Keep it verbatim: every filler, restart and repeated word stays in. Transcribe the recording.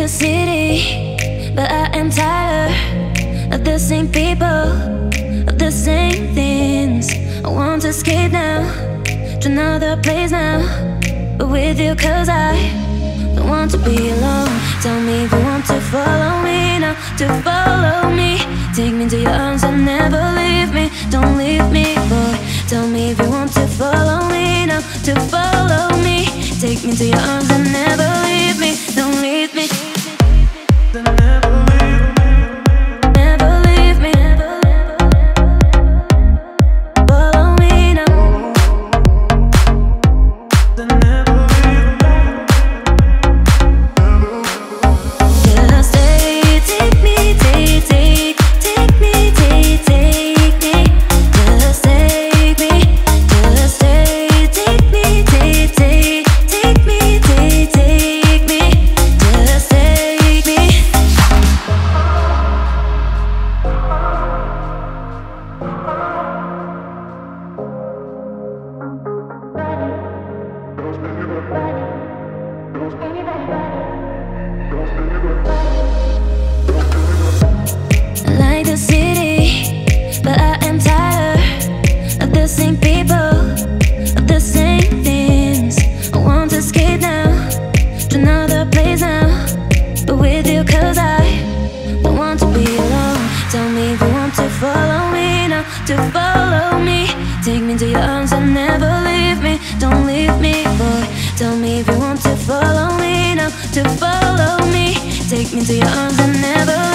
city, but I am tired of the same people, of the same things. I want to escape now, to another place now, but with you, cause I don't want to be alone. Tell me if you want to follow me now, to follow me. Take me to your arms and never leave me, don't leave me, boy. Tell me if you want to follow me now, to follow me. Take me to your arms and never leave me, don't leave me. Never leave me. Follow me now. Just take, take me, take, take, take me, take, take me. Just take me, just take, take me, take, take, take me, take, take me. Just take me. I like the city, but I am tired of the same people, of the same things. I want to escape now, to another place now, but with you, cause I don't want to be alone. Tell me if you want to follow me now, to follow me. Take me to your arms and never leave me, don't leave me, boy. Tell me if you want to follow me now, to follow me. Take me to your arms and never